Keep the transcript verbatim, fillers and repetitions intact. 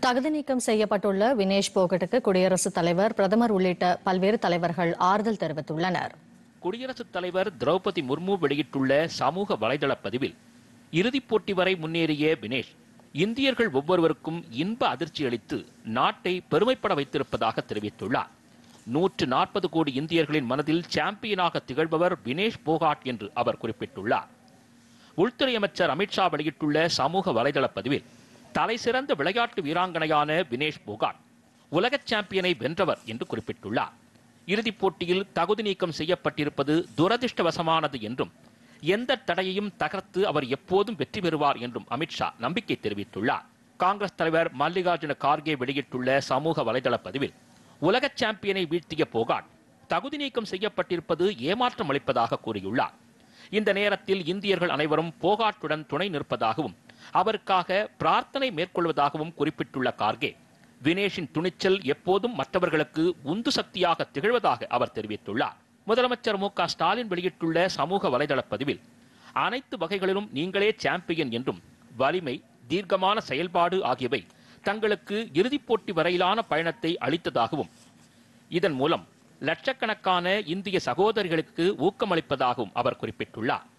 தகுதி நீக்கம் செய்யப்பட்டுள்ள வினேஷ் போகட்டுக்கு குடியரசுத் தலைவர், பிரதமர் உள்ளிட்ட பல்வேறு தலைவர்கள் ஆறுதல் தெரிவித்துள்ளனர். குடியரசுத் தலைவர் திரௌபதி முர்மு வெளியிட்டுள்ள சமூக வலைதள பதிவில், இறுதிப் போட்டி வரை முன்னேறிய வினேஷ் இந்தியர்கள் ஒவ்வொருவருக்கும் இன்ப அதிர்ச்சி அளித்து நாட்டை பெருமைப்பட வைத்திருப்பதாக தெரிவித்துள்ளார். நூற்று நாற்பது கோடி இந்தியர்களின் மனதில் சாம்பியனாக திகழ்பவர் வினேஷ் போகாட் என்று அவர் குறிப்பிட்டுள்ளார். உள்துறை அமைச்சர் அமித்ஷா வெளியிட்டுள்ள சமூக வலைதள பதிவில், தலை சிறந்த விளையாட்டு வீராங்கனையான வினேஷ் போகாட் உலக சாம்பியனை வென்றவர் என்று குறிப்பிட்டுள்ளார். இறுதிப் போட்டியில் தகுதி நீக்கம் செய்யப்பட்டிருப்பது துரதிருஷ்டவசமானது என்றும், எந்த தடையையும் தகர்த்து அவர் எப்போதும் வெற்றி பெறுவார் என்றும் அமித்ஷா நம்பிக்கை தெரிவித்துள்ளார். காங்கிரஸ் தலைவர் மல்லிகார்ஜுன கார்கே வெளியிட்டுள்ள சமூக வலைதள பதிவில், உலக சாம்பியனை வீழ்த்திய போகாட் தகுதி நீக்கம் செய்யப்பட்டிருப்பது ஏமாற்றம் அளிப்பதாக கூறியுள்ளார். இந்த நேரத்தில் இந்தியர்கள் அனைவரும் போகாட்டுடன் துணை நிற்பதாகவும் அவருக்காக பிரார்த்தனை மேற்கொள்வதாகவும் குறிப்பிட்டுள்ள கார்கே, வினேஷின் துணிச்சல் எப்போதும் மற்றவர்களுக்கு உந்து சக்தியாக திகழ்வதாக அவர் தெரிவித்துள்ளார். முதலமைச்சர் மு க ஸ்டாலின் வெளியிட்டுள்ள சமூக வலைதள பதிவில், அனைத்து வகைகளிலும் நீங்களே சாம்பியன் என்றும், வலிமை, தீர்க்கமான செயல்பாடு ஆகியவை தங்களுக்கு இறுதிப் போட்டி வரையிலான பயணத்தை அளித்ததாகவும், இதன் மூலம் லட்சக்கணக்கான இந்திய சகோதரிகளுக்கு ஊக்கமளிப்பதாகவும் அவர் குறிப்பிட்டுள்ளார்.